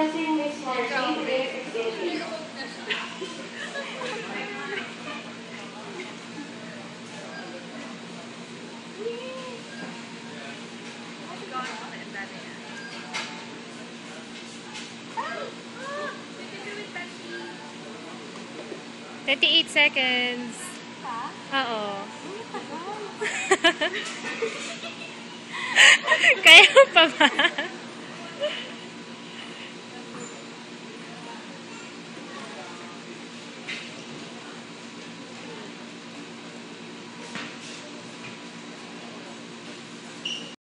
Introducing Miss Margie, grade 6A. Ha? 38 seconds. Oo. Kaya pa ba?